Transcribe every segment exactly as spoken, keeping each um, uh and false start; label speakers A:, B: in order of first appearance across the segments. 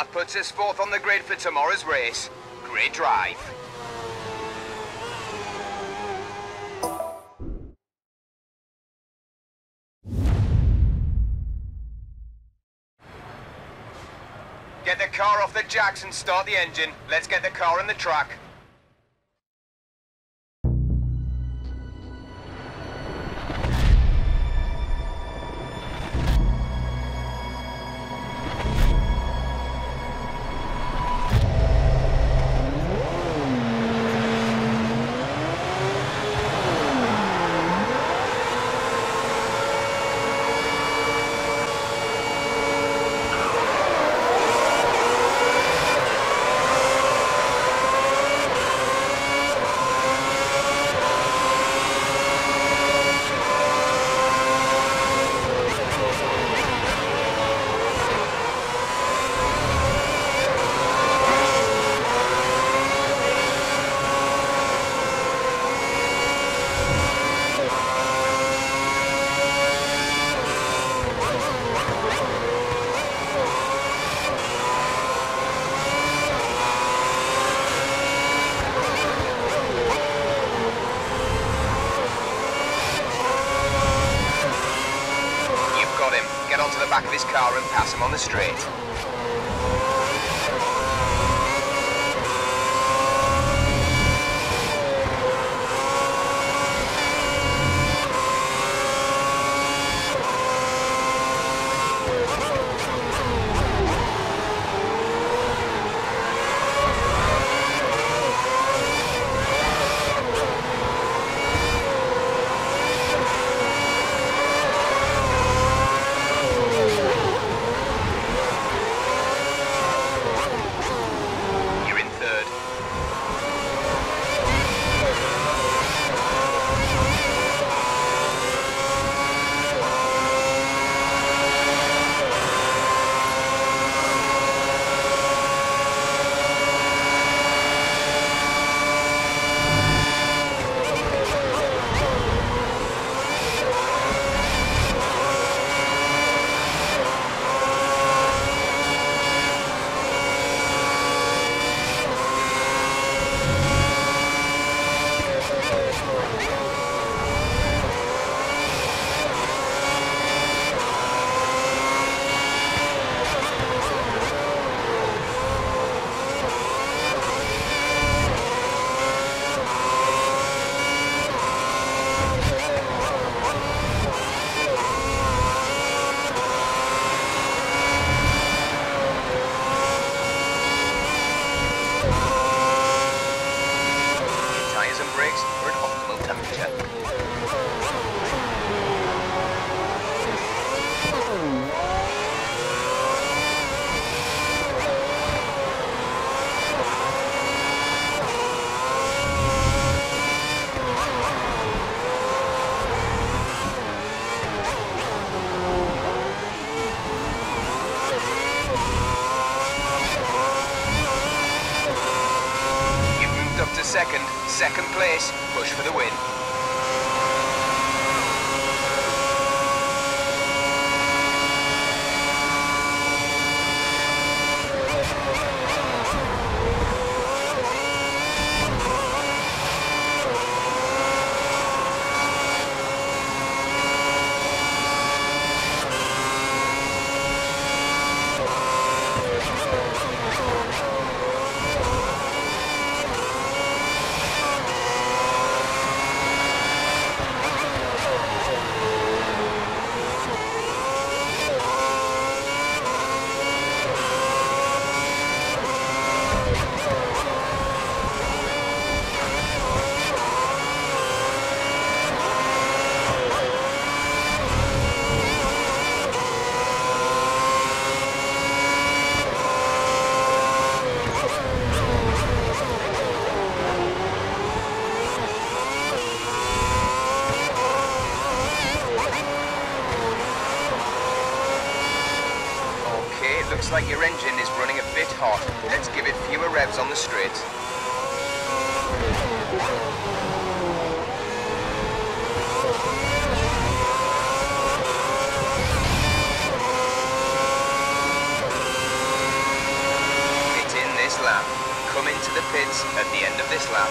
A: That puts us fourth on the grid for tomorrow's race. Great drive. Get the car off the jacks and start the engine. Let's get the car on the track. Get onto the back of his car and pass him on the straight. Second, second place, push for the win. Looks like your engine is running a bit hot. Let's give it fewer revs on the straight. pits at the end of this lap.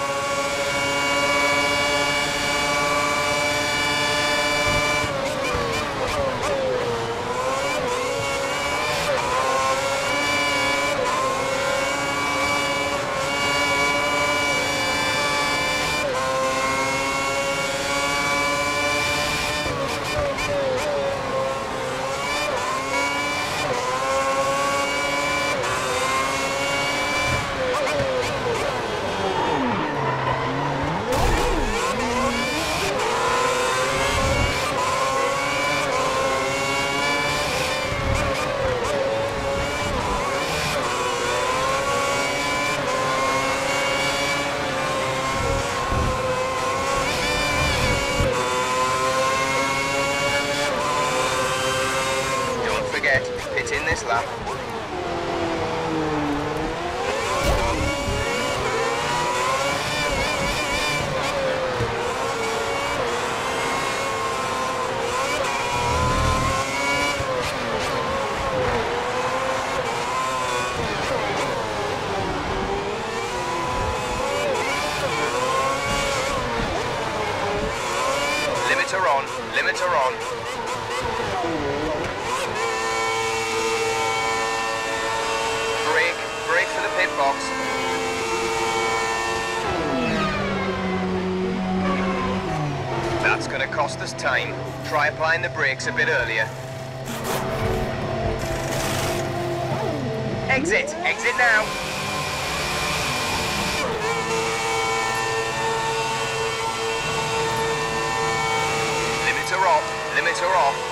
A: Pit in this lap. Limiter on, limiter on. Brake for the pit box. That's going to cost us time. Try applying the brakes a bit earlier. Exit! Exit now! Limiter off! Limiter off!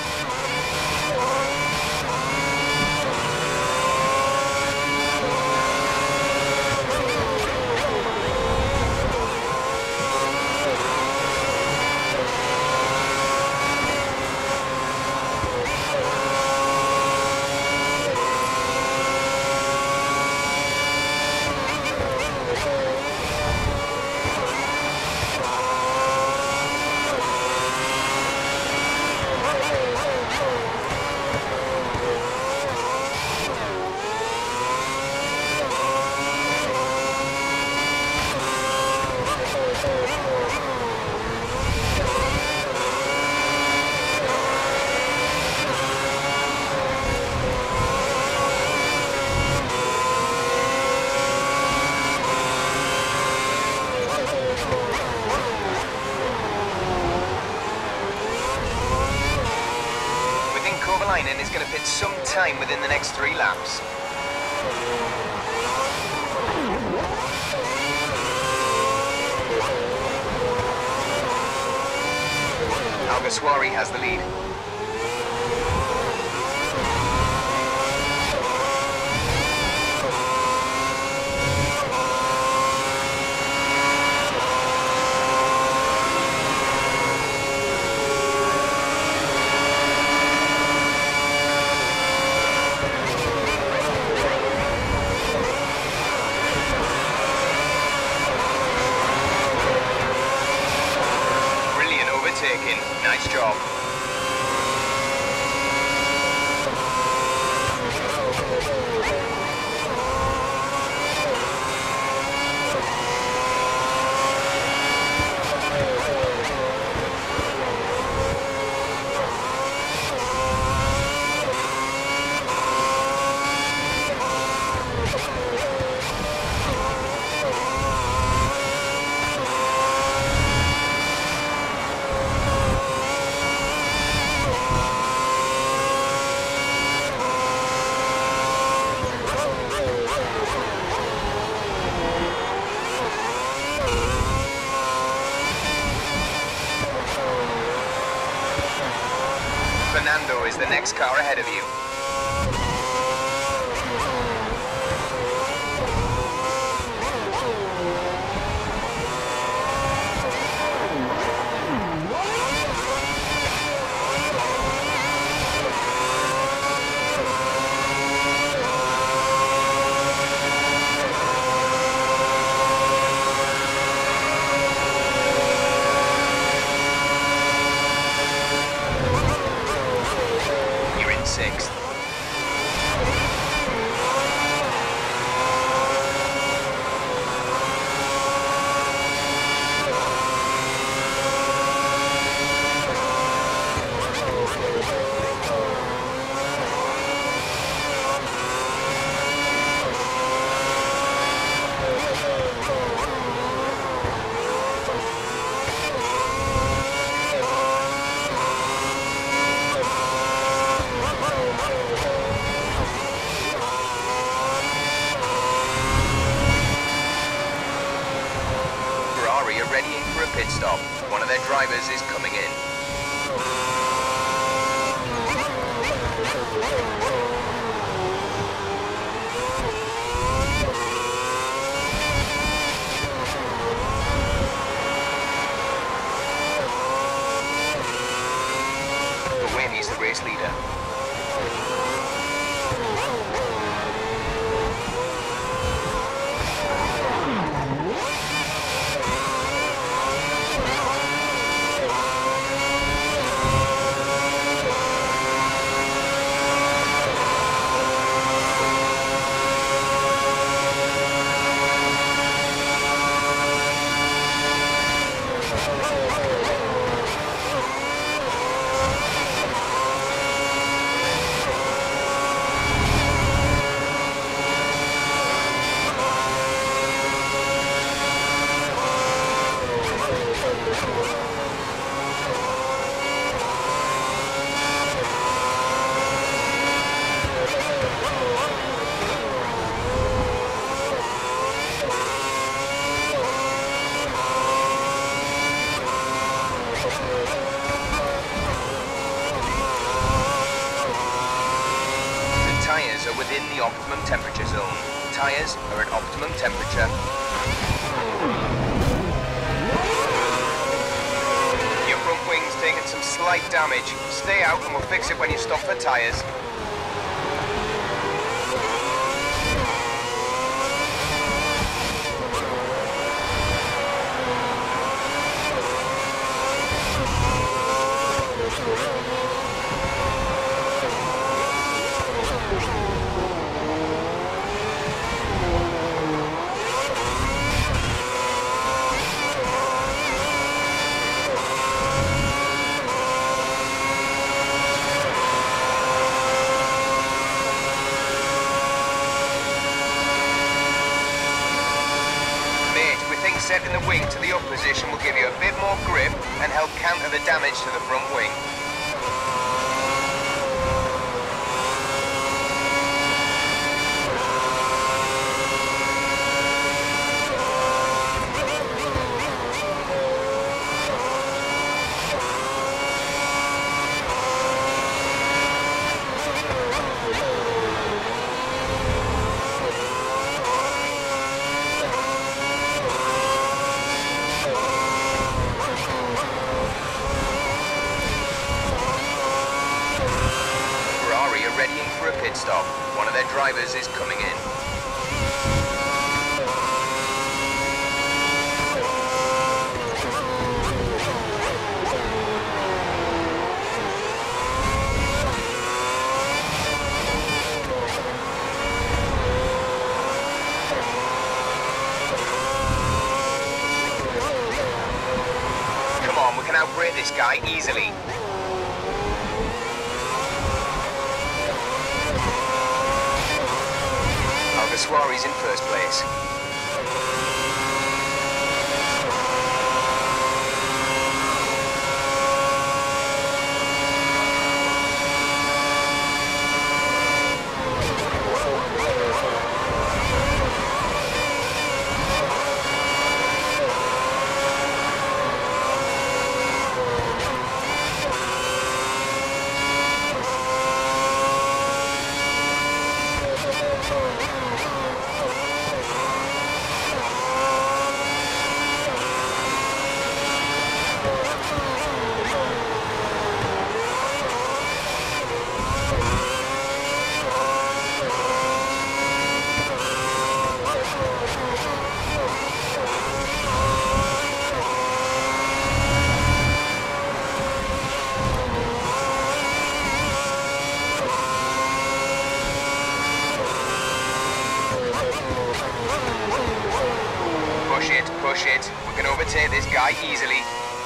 A: Kovalainen is going to pit some time within the next three laps. Alguersuari has the lead. Nice job. Fernando is the next car ahead of you. Sixth. are readying for a pit stop. One of their drivers is coming in. Wayne is the race leader. Within the optimum temperature zone. Tyres are at optimum temperature. Your front wing's taken some slight damage. Stay out and we'll fix it when you stop for tyres. Setting the wing to the up position will give you a bit more grip and help counter the damage to the front wing. Pit stop. One of their drivers is coming in. Come on, we can outbrake this guy easily. Suarez in first place. Push it, push it. We can overtake this guy easily.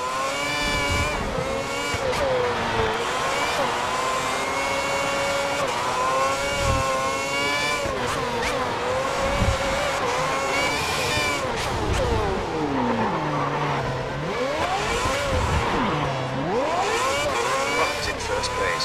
A: Buttons in first place.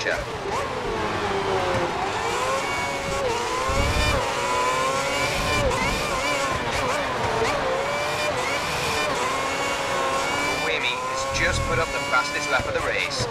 A: later. Buemi has just put up the fastest lap of the race.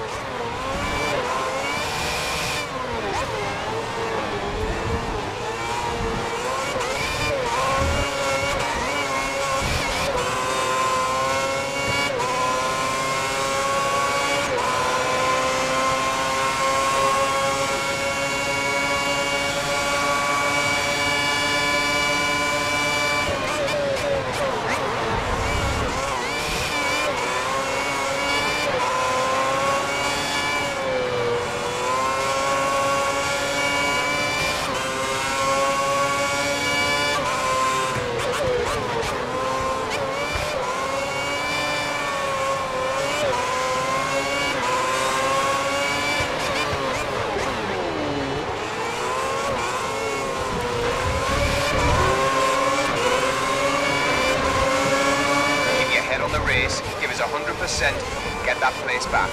A: Give us one hundred percent, get that place back.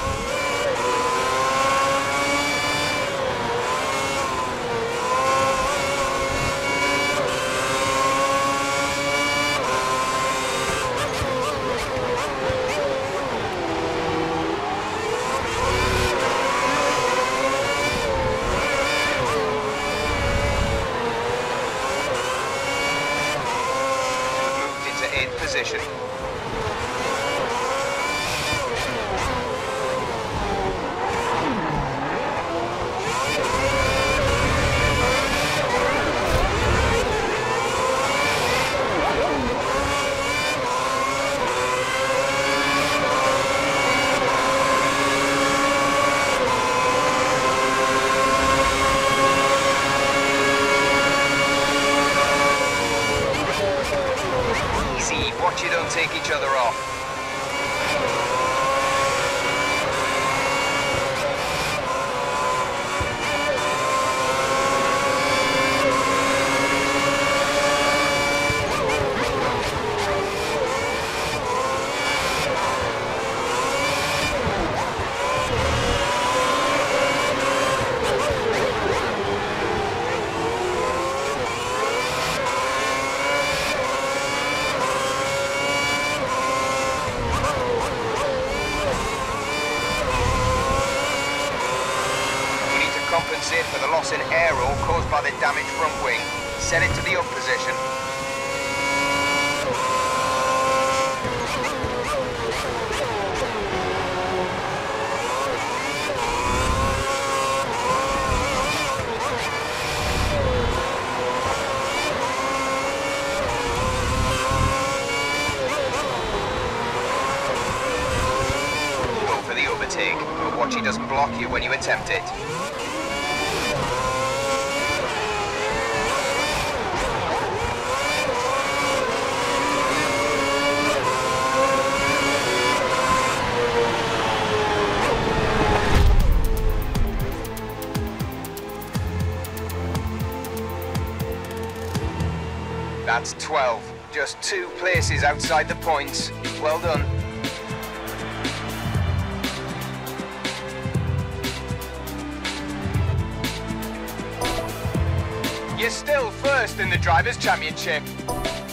A: We've moved into eighth position. Watch you don't take each other off. Compensate for the loss in aero caused by the damaged front wing. Set it to the up position. Go for the overtake, but watch he doesn't block you when you attempt it. That's twelve. Just two places outside the points. Well done. You're still first in the Drivers' Championship.